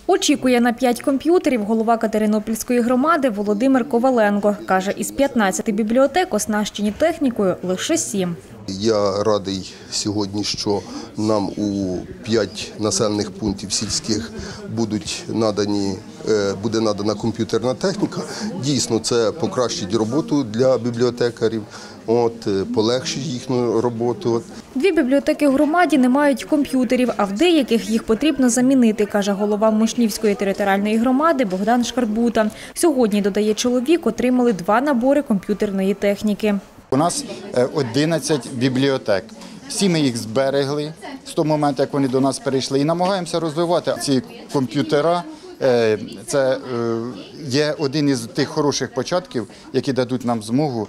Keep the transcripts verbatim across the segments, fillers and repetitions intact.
Очікує на п'ять комп'ютерів голова Катеринопільської громади Володимир Коваленко. Каже, із п'ятнадцяти бібліотек, оснащені технікою, лише сім. Я радий сьогодні, що нам у п'ять населених пунктів сільських будуть надані, буде надана комп'ютерна техніка. Дійсно, це покращить роботу для бібліотекарів, от, полегшить їхню роботу. Дві бібліотеки в громаді не мають комп'ютерів, а в деяких їх потрібно замінити, каже голова Мошнівської територіальної громади Богдан Шкарбута. Сьогодні, додає чоловік, отримали два набори комп'ютерної техніки. У нас одинадцять бібліотек. Всі ми їх зберегли з того моменту, як вони до нас перейшли, і намагаємося розвивати ці комп'ютера. Це є один із тих хороших початків, які дадуть нам змогу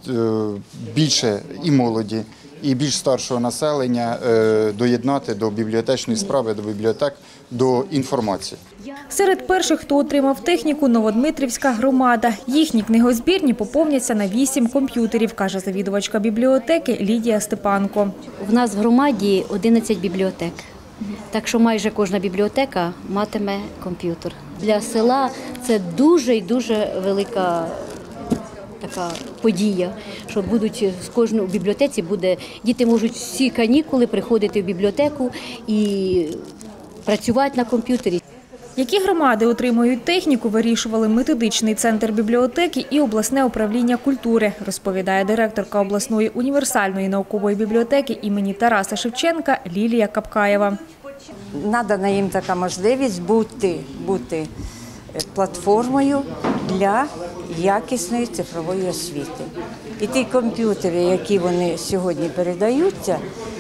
більше і молоді, і більш старшого населення доєднати до бібліотечної справи, до бібліотек, до інформації. Серед перших, хто отримав техніку, Новодмитрівська громада. Їхні книгозбірні поповняться на вісім комп'ютерів, каже завідувачка бібліотеки Лідія Степанко. В нас в громаді одинадцять бібліотек, так що майже кожна бібліотека матиме комп'ютер. Для села це дуже і дуже велика така подія, що будуть з кожної бібліотеці буде, діти можуть всі канікули приходити в бібліотеку і працювати на комп'ютері. Які громади отримують техніку, вирішували методичний центр бібліотеки і обласне управління культури, розповідає директорка обласної універсальної наукової бібліотеки імені Тараса Шевченка Лілія Капкаєва. Надана їм така можливість бути, бути платформою для якісної цифрової освіти. І ті комп'ютери, які вони сьогодні передаються,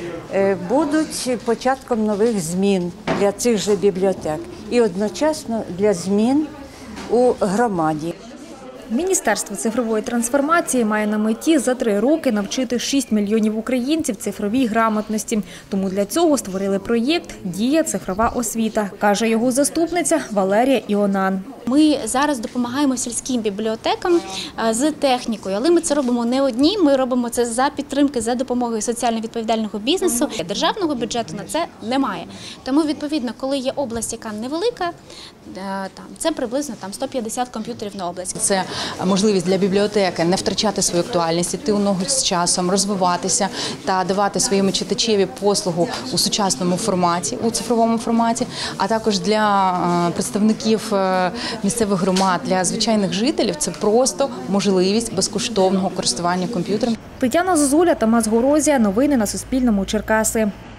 будуть початком нових змін для цих же бібліотек і одночасно для змін у громаді. Міністерство цифрової трансформації має на меті за три роки навчити шість мільйонів українців цифровій грамотності. Тому для цього створили проєкт «Дія цифрова освіта», каже його заступниця Валерія Іонан. Ми зараз допомагаємо сільським бібліотекам з технікою, але ми це робимо не одні, ми робимо це за підтримки, за допомогою соціально відповідального бізнесу. Державного бюджету на це немає. Тому, відповідно, коли є область, яка невелика, там, це приблизно там, сто п'ятдесят комп'ютерів на область. Це можливість для бібліотеки не втрачати свою актуальність, йти у ногу з часом, розвиватися та давати своєму читачеві послугу у сучасному форматі, у цифровому форматі, а також для представників місцевих громад, для звичайних жителів це просто можливість безкоштовного користування комп'ютером. Тетяна Зозуля, Тамас Горозія. Новини на Суспільному. Черкаси.